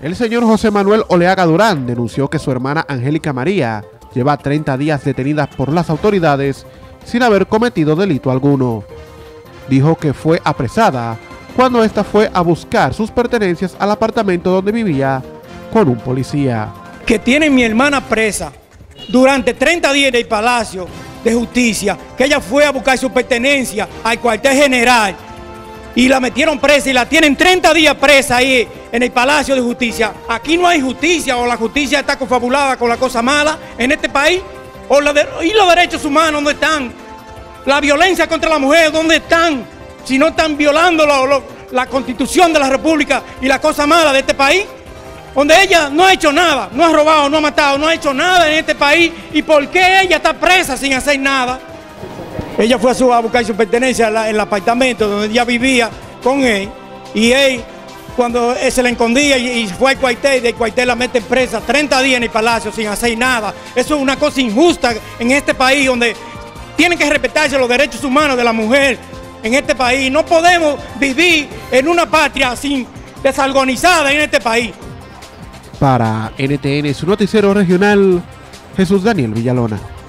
El señor José Manuel Oleaga Durán denunció que su hermana Angélica María lleva 30 días detenida por las autoridades sin haber cometido delito alguno. Dijo que fue apresada cuando ésta fue a buscar sus pertenencias al apartamento donde vivía con un policía. Que tiene mi hermana presa durante 30 días en el Palacio de Justicia, que ella fue a buscar sus pertenencias al cuartel general y la metieron presa y la tienen 30 días presa ahí en el Palacio de Justicia. Aquí no hay justicia, o la justicia está confabulada con la cosa mala en este país, y los derechos humanos, ¿dónde están? La violencia contra la mujer, ¿dónde están? Si no están violando la Constitución de la República y la cosa mala de este país, donde ella no ha hecho nada, no ha robado, no ha matado, no ha hecho nada en este país. ¿Y por qué ella está presa sin hacer nada? Ella fue a buscar su pertenencia en el apartamento donde ella vivía con él, y él, cuando se la escondía y fue al cuartel, del cuartel la mete presa 30 días en el Palacio sin hacer nada. Eso es una cosa injusta en este país, donde tienen que respetarse los derechos humanos de la mujer en este país. No podemos vivir en una patria sin desorganizada en este país. Para NTN, su noticiero regional, Jesús Daniel Villalona.